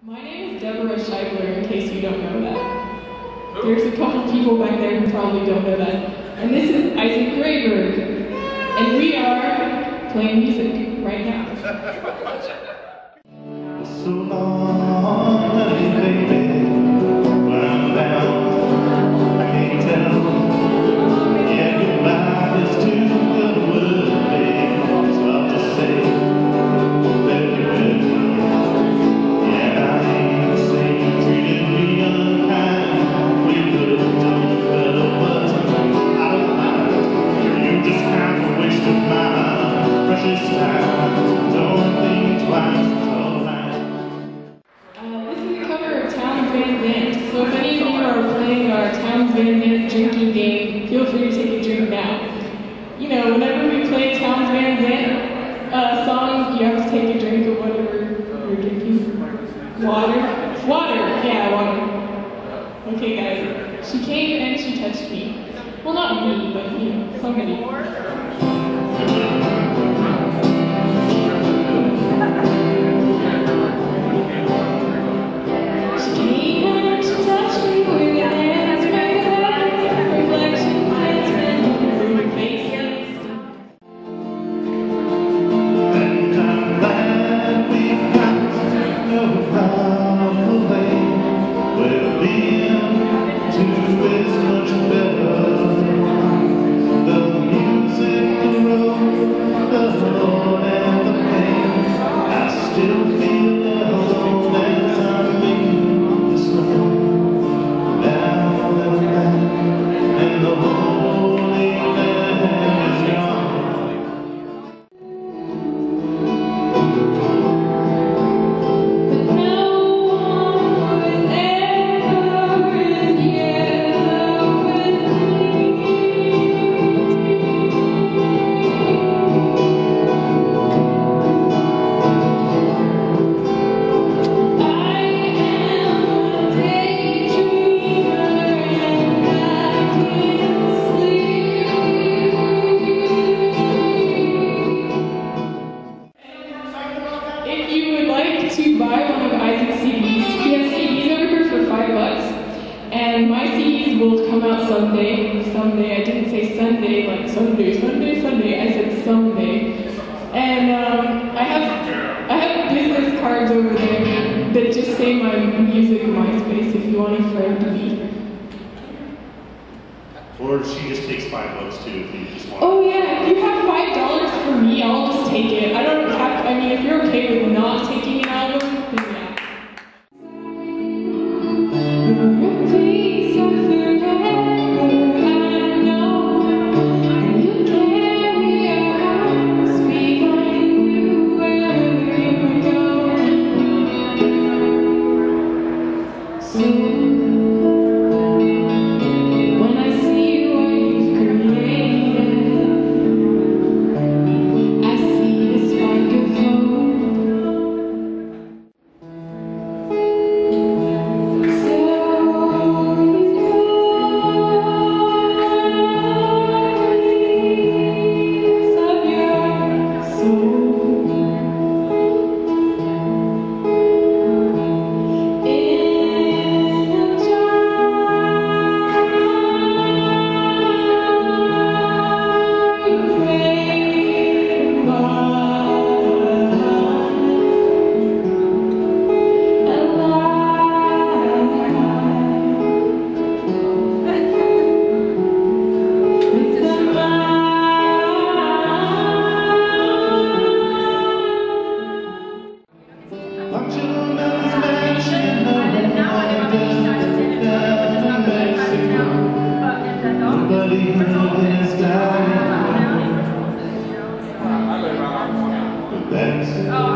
My name is Deborah Scheibler, in case you don't know that. There's a couple people back there who probably don't know that. And this is Isaac Grayberg. And we are playing music right now. So long, baby, when I'm down, I can't tell. Yeah, goodbye is too good a word, baby, so I'll just say, baby, yeah, I ain't saying you treated me unkind. We could have done better, but I don't mind. You just kind of wasted my precious time. Don't think twice. So if any of you are playing our Townes Van Zandt drinking game, feel free to take a drink now. You know, whenever we play Townes Van Zandt song, you have to take a drink of whatever you're drinking. Water? Water! Yeah, water. Okay guys, she came and she touched me. Well, not me, but you know, somebody. To buy one of Isaac's CDs. He has CDs over here for $5, and my CDs will come out someday. Someday, I didn't say Sunday, like Sunday. I said someday. And I have business cards over there that just say my music MySpace if you want a friend to be. Or she just takes $5 too if you just want. Oh yeah, if you have $5 for me, I'll just take it. I don't have. I mean, if you're okay with not taking an album, then yeah. That's